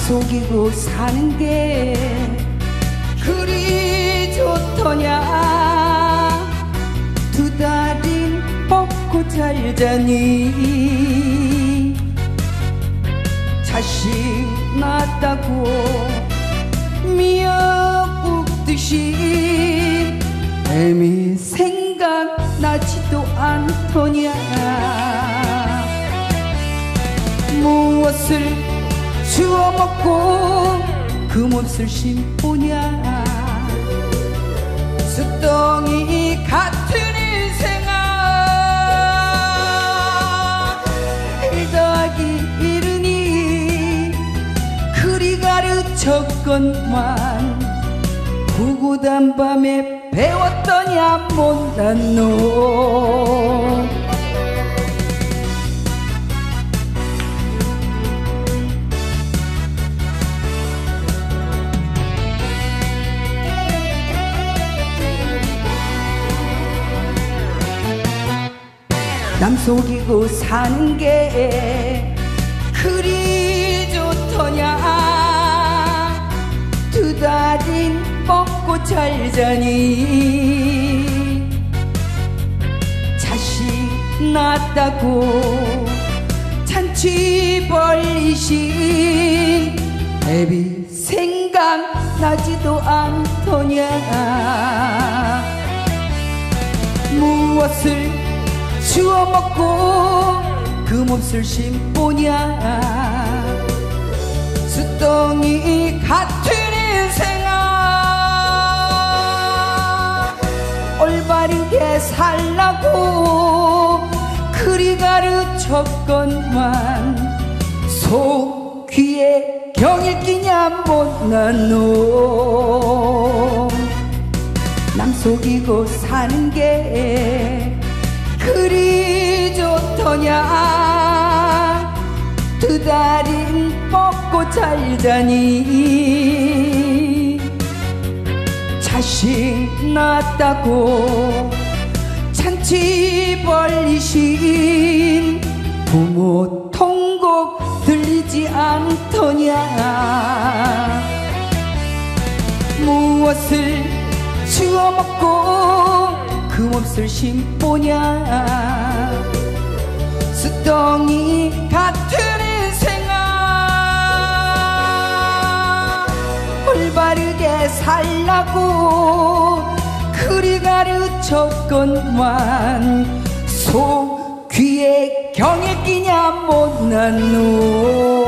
속이고 사는 게 그리 좋더냐. 두 다리 뻗고 잘 자니 자식 낳았다고 미역국듯이 애미 생각나지도 않더냐. 무엇을 주워 먹고 그 몹쓸 심보냐. 숫덩이 같은 인생아, 1 더하기 1이니 그리 가르쳤건만 구구단 밤에 배웠더냐 못난 놈. 남 속이고 사는 게 그리 좋더냐. 두 다리 뻗고 잘 자니 자식 낳았다고 잔치 벌리신 애비 생각나지도 않더냐. 무엇을 주워 먹고 그 몹쓸 심보냐. 숫덩이 같은 인생아, 올바르게 살라고 그리 가르쳤건만 속 귀에 경일 끼냐 못난 놈. 남 속이고 사는 게 그리 좋더냐. 두 다리 뻗고 잘 자니 자식 낳았다고 잔치 벌리신 부모 통곡 들리지 않더냐. 무엇을 주워 먹고 그 몹쓸 심보냐. 숫덩이 같은 인생아, 올바르게 살라고 그리 가르쳤건만 속 귀에 경에 끼냐 못난 놈.